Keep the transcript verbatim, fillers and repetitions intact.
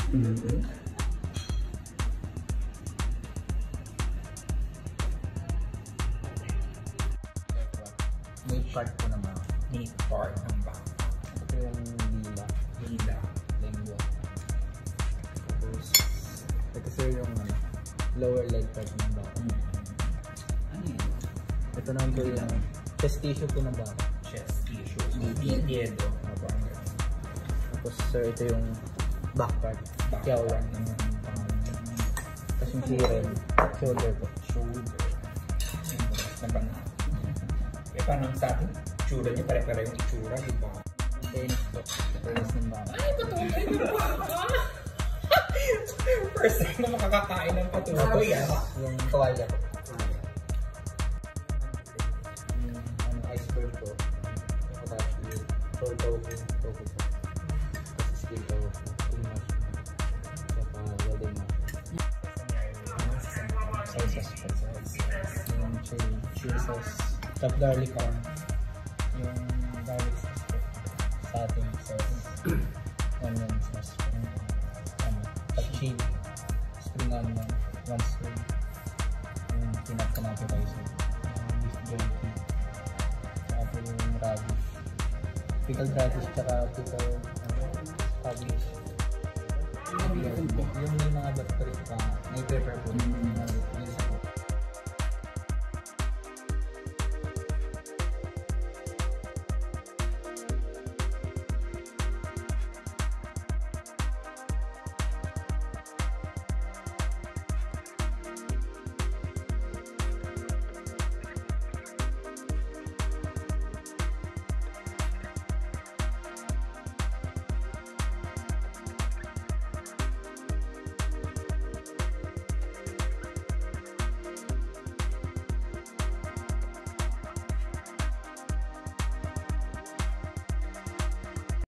Mm-hmm. May part po na ba? May part ng ba? Ito yung lila. Lila. Lengua. Tapos, ito sir yung ano, lower leg part ng baka. Ano yun? Ito naman po yung chest tissue po ng baka. Chest tissue. Diedo. Tapos sir, ito yung back part. Kiawan ng pangalan. Tapos yung clear shoulder po. Shoulder. Na ba na? Eh, paano sa atin? Tsura niya, pare-pare yung itsura, di ba? Tennis po. Tennis ng baka. Ay, patuloy yung baka! First time na makakakain ng patuloy, ah. Yung kawalya po. Yung ano, iceberg po. Tapos yung tofu, tofu po. Tapos skin tofu, tumas po. Saka golden mo. Sauces po. Yung chili, chili sauce. Top garlic corn. Yung garlic sauce po. Satin sauce. Onion sauce po. Ano, top chili. Spring onion. One spoon. Yung peanut tomato rice. Beef jerky. Saka po yung radish. Pickled radish tsaka pickled cabbage. Yung may mga ba't pa rin pa. May pepper po. May